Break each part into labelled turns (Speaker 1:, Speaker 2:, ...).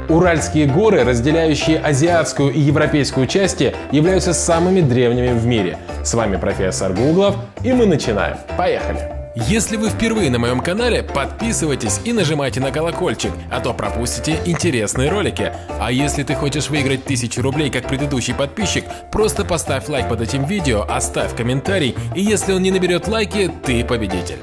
Speaker 1: Уральские горы, разделяющие азиатскую и европейскую части, являются самыми древними в мире. С вами профессор Гуглов, и мы начинаем. Поехали!
Speaker 2: Если вы впервые на моем канале, подписывайтесь и нажимайте на колокольчик, а то пропустите интересные ролики. А если ты хочешь выиграть 1000 рублей, как предыдущий подписчик, просто поставь лайк под этим видео, оставь комментарий, и если он не наберет лайки, ты победитель.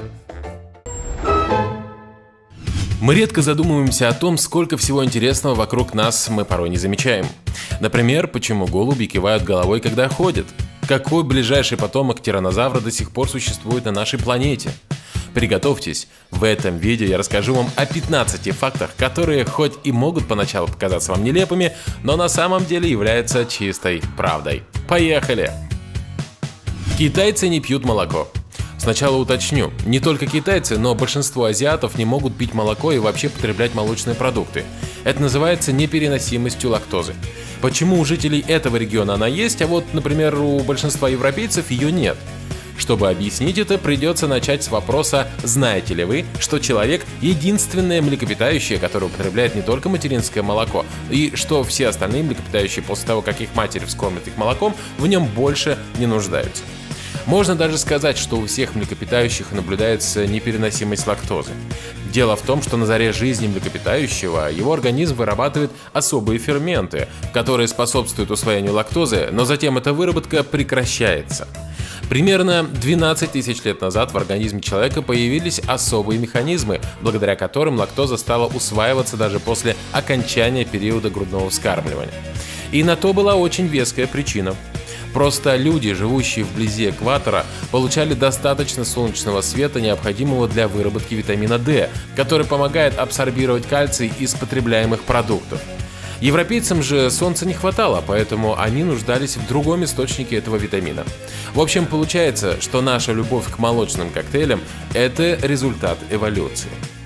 Speaker 2: Мы редко задумываемся о том, сколько всего интересного вокруг нас мы порой не замечаем. Например, почему голуби кивают головой, когда ходят? Какой ближайший потомок тираннозавра до сих пор существует на нашей планете? Приготовьтесь, в этом видео я расскажу вам о 15 фактах, которые хоть и могут поначалу показаться вам нелепыми, но на самом деле являются чистой правдой. Поехали! Китайцы не пьют молоко. Сначала уточню, не только китайцы, но большинство азиатов не могут пить молоко и вообще потреблять молочные продукты. Это называется непереносимостью лактозы. Почему у жителей этого региона она есть, а вот, например, у большинства европейцев ее нет? Чтобы объяснить это, придется начать с вопроса, знаете ли вы, что человек – единственное млекопитающее, которое употребляет не только материнское молоко, и что все остальные млекопитающие после того, как их матери вскормят их молоком, в нем больше не нуждаются. Можно даже сказать, что у всех млекопитающих наблюдается непереносимость лактозы. Дело в том, что на заре жизни млекопитающего его организм вырабатывает особые ферменты, которые способствуют усвоению лактозы, но затем эта выработка прекращается. Примерно 12 тысяч лет назад в организме человека появились особые механизмы, благодаря которым лактоза стала усваиваться даже после окончания периода грудного вскармливания. И на то была очень веская причина. Просто люди, живущие вблизи экватора, получали достаточно солнечного света, необходимого для выработки витамина D, который помогает абсорбировать кальций из потребляемых продуктов. Европейцам же солнца не хватало, поэтому они нуждались в другом источнике этого витамина. В общем, получается, что наша любовь к молочным коктейлям – это результат эволюции.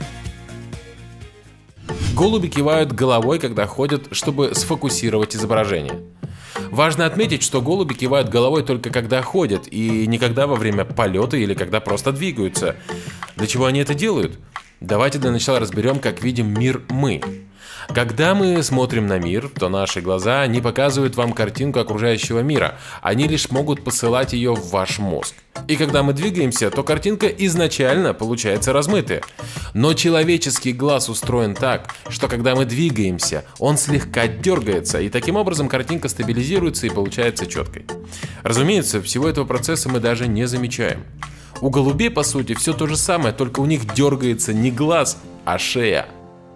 Speaker 2: Голуби кивают головой, когда ходят, чтобы сфокусировать изображение. Важно отметить, что голуби кивают головой только когда ходят, и никогда во время полета или когда просто двигаются. Для чего они это делают? Давайте для начала разберем, как видим мир мы. Когда мы смотрим на мир, то наши глаза не показывают вам картинку окружающего мира, они лишь могут посылать ее в ваш мозг. И когда мы двигаемся, то картинка изначально получается размытая. Но человеческий глаз устроен так, что когда мы двигаемся, он слегка дергается, и таким образом картинка стабилизируется и получается четкой. Разумеется, всего этого процесса мы даже не замечаем. У голубей, по сути, все то же самое, только у них дергается не глаз, а шея.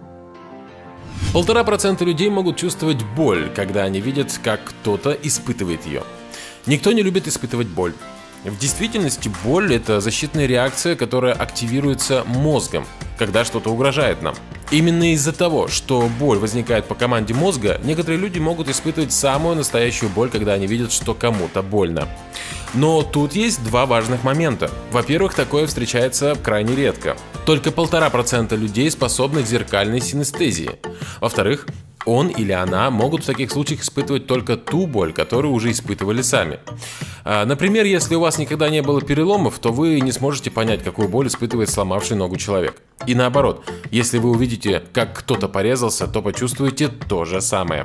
Speaker 2: 1,5% людей могут чувствовать боль, когда они видят, как кто-то испытывает ее. Никто не любит испытывать боль. В действительности боль – это защитная реакция, которая активируется мозгом, когда что-то угрожает нам. Именно из-за того, что боль возникает по команде мозга, некоторые люди могут испытывать самую настоящую боль, когда они видят, что кому-то больно. Но тут есть два важных момента. Во-первых, такое встречается крайне редко. Только 1,5% людей способны к зеркальной синестезии. Во-вторых, он или она могут в таких случаях испытывать только ту боль, которую уже испытывали сами. Например, если у вас никогда не было переломов, то вы не сможете понять, какую боль испытывает сломавший ногу человек. И наоборот, если вы увидите, как кто-то порезался, то почувствуете то же самое.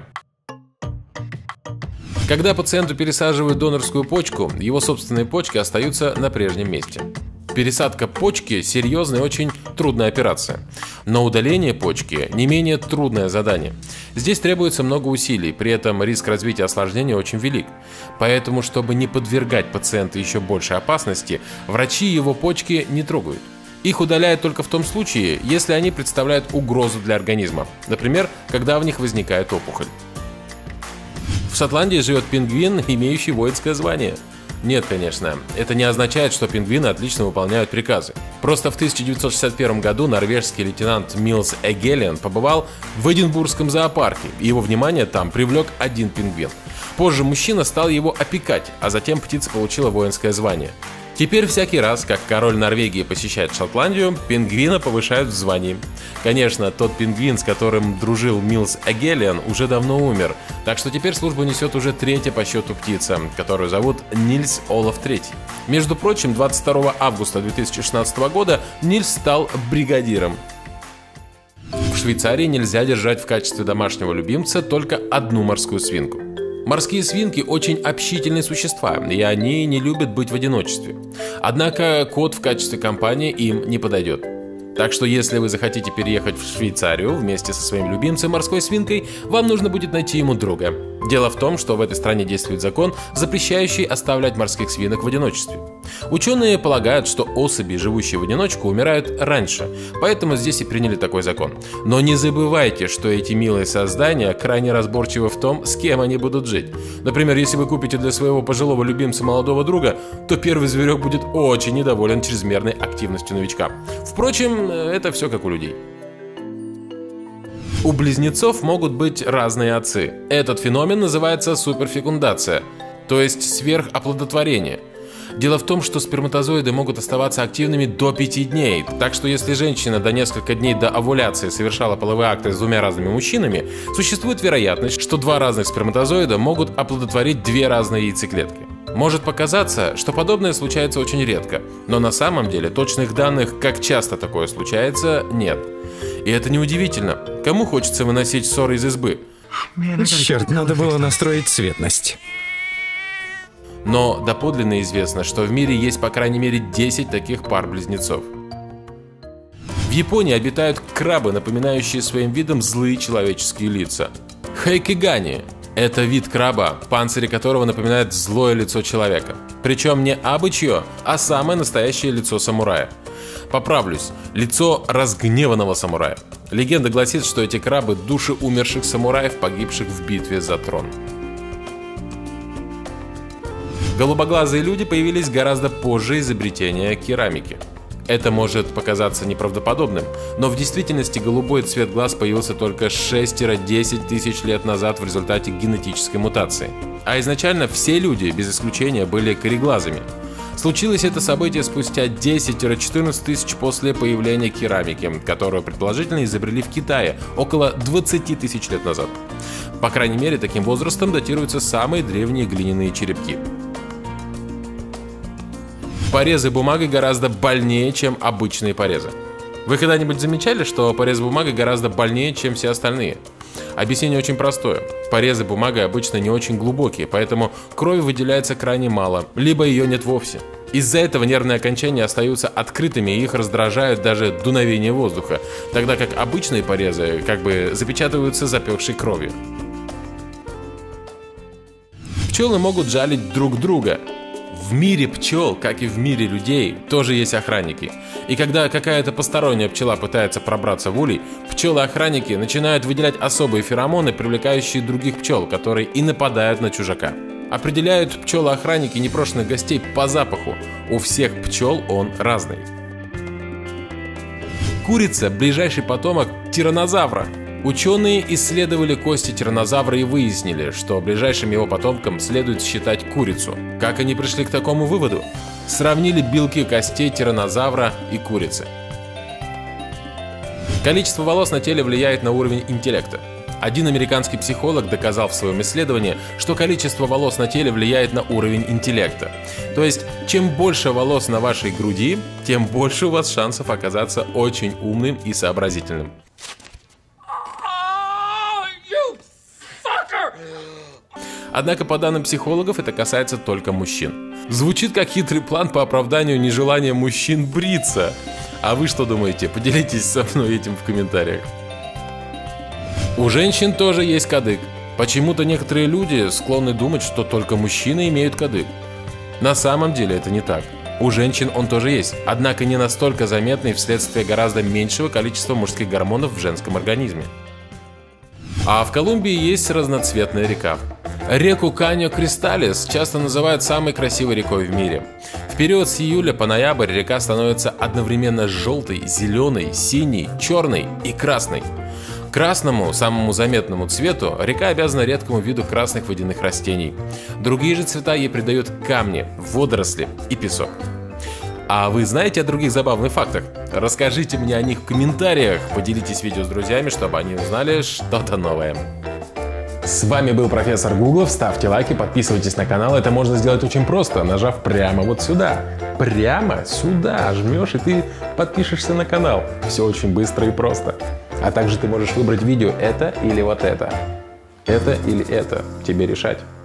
Speaker 2: Когда пациенту пересаживают донорскую почку, его собственные почки остаются на прежнем месте. Пересадка почки – серьезная и очень трудная операция. Но удаление почки – не менее трудное задание. Здесь требуется много усилий, при этом риск развития осложнения очень велик. Поэтому, чтобы не подвергать пациента еще большей опасности, врачи его почки не трогают. Их удаляют только в том случае, если они представляют угрозу для организма. Например, когда в них возникает опухоль. В Шотландии живет пингвин, имеющий воинское звание. Нет, конечно, это не означает, что пингвины отлично выполняют приказы. Просто в 1961 году норвежский лейтенант Нильс Эгелиен побывал в Эдинбургском зоопарке, и его внимание там привлек один пингвин. Позже мужчина стал его опекать, а затем птица получила воинское звание. Теперь всякий раз, как король Норвегии посещает Шотландию, пингвина повышают в звании. Конечно, тот пингвин, с которым дружил Нильс Эгелиен, уже давно умер, так что теперь службу несет уже третья по счету птица, которую зовут Нильс Олаф III. Между прочим, 22 августа 2016 года Нильс стал бригадиром. в Швейцарии нельзя держать в качестве домашнего любимца только одну морскую свинку. Морские свинки очень общительные существа, и они не любят быть в одиночестве. Однако кот в качестве компании им не подойдет. Так что если вы захотите переехать в Швейцарию вместе со своим любимцем морской свинкой, вам нужно будет найти ему друга. Дело в том, что в этой стране действует закон, запрещающий оставлять морских свинок в одиночестве. Ученые полагают, что особи, живущие в одиночку, умирают раньше, поэтому здесь и приняли такой закон. Но не забывайте, что эти милые создания крайне разборчивы в том, с кем они будут жить. Например, если вы купите для своего пожилого любимца молодого друга, то первый зверек будет очень недоволен чрезмерной активностью новичка. Впрочем, это все как у людей. У близнецов могут быть разные отцы. Этот феномен называется суперфекундация, то есть сверхоплодотворение. Дело в том, что сперматозоиды могут оставаться активными до 5 дней, так что если женщина до нескольких дней до овуляции совершала половые акты с двумя разными мужчинами, существует вероятность, что два разных сперматозоида могут оплодотворить две разные яйцеклетки. Может показаться, что подобное случается очень редко, но на самом деле точных данных, как часто такое случается, нет. И это неудивительно. Кому хочется выносить ссоры из избы?
Speaker 3: Черт, надо было настроить цветность.
Speaker 2: Но доподлинно известно, что в мире есть по крайней мере 10 таких пар близнецов. В Японии обитают крабы, напоминающие своим видом злые человеческие лица. Хайкигани – это вид краба, панцирь которого напоминает злое лицо человека. Причем не абы чье, а самое настоящее лицо самурая. Поправлюсь, лицо разгневанного самурая. Легенда гласит, что эти крабы – души умерших самураев, погибших в битве за трон. Голубоглазые люди появились гораздо позже изобретения керамики. Это может показаться неправдоподобным, но в действительности голубой цвет глаз появился только 6-10 тысяч лет назад в результате генетической мутации. А изначально все люди, без исключения, были кореглазыми. Случилось это событие спустя 10-14 тысяч после появления керамики, которую предположительно изобрели в Китае около 20 тысяч лет назад. По крайней мере, таким возрастом датируются самые древние глиняные черепки. Порезы бумагой гораздо больнее, чем обычные порезы. Вы когда-нибудь замечали, что порезы бумагой гораздо больнее, чем все остальные? Объяснение очень простое. Порезы бумагой обычно не очень глубокие, поэтому крови выделяется крайне мало, либо ее нет вовсе. Из-за этого нервные окончания остаются открытыми, и их раздражают даже дуновение воздуха, тогда как обычные порезы как бы запечатываются запекшей кровью. Пчелы могут жалить друг друга. В мире пчел, как и в мире людей, тоже есть охранники. И когда какая-то посторонняя пчела пытается пробраться в улей, пчелы-охранники начинают выделять особые феромоны, привлекающие других пчел, которые и нападают на чужака. Определяют пчелы-охранники непрошенных гостей по запаху. У всех пчел он разный. Курица – ближайший потомок тираннозавра. Ученые исследовали кости тираннозавра и выяснили, что ближайшим его потомкам следует считать курицу. Как они пришли к такому выводу? Сравнили белки костей тираннозавра и курицы. Количество волос на теле влияет на уровень интеллекта. Один американский психолог доказал в своем исследовании, что количество волос на теле влияет на уровень интеллекта. То есть, чем больше волос на вашей груди, тем больше у вас шансов оказаться очень умным и сообразительным. Однако, по данным психологов, это касается только мужчин. Звучит как хитрый план по оправданию нежелания мужчин бриться. А вы что думаете? Поделитесь со мной этим в комментариях. У женщин тоже есть кадык. Почему-то некоторые люди склонны думать, что только мужчины имеют кадык. На самом деле это не так. У женщин он тоже есть, однако не настолько заметный вследствие гораздо меньшего количества мужских гормонов в женском организме. А в Колумбии есть разноцветная река. Реку Каньо-Кристалес часто называют самой красивой рекой в мире. В период с июля по ноябрь река становится одновременно желтой, зеленой, синей, черной и красной. Красному, самому заметному цвету, река обязана редкому виду красных водяных растений. Другие же цвета ей придают камни, водоросли и песок. А вы знаете о других забавных фактах? Расскажите мне о них в комментариях, поделитесь видео с друзьями, чтобы они узнали что-то новое.
Speaker 1: С вами был профессор Гуглов. Ставьте лайки, подписывайтесь на канал. Это можно сделать очень просто, нажав прямо вот сюда. Прямо сюда жмешь, и ты подпишешься на канал. Все очень быстро и просто. А также ты можешь выбрать видео это или вот это. Это или это. Тебе решать.